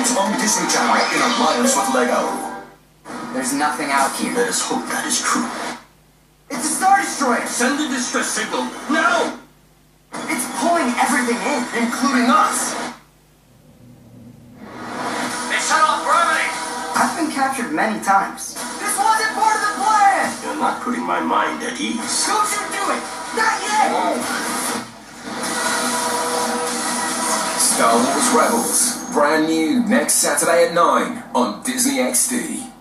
It's on Disney Channel in alliance with LEGO. There's nothing out here. Let us hope that is true. It's a Star Destroyer! Send the distress signal, now! It's pulling everything in, Including us! They shut off gravity! I've been captured many times. This wasn't part of the plan! You're not putting my mind at ease. Don't you do it! Not yet! Star Wars Rebels. Brand new next Saturday at 9 on Disney XD.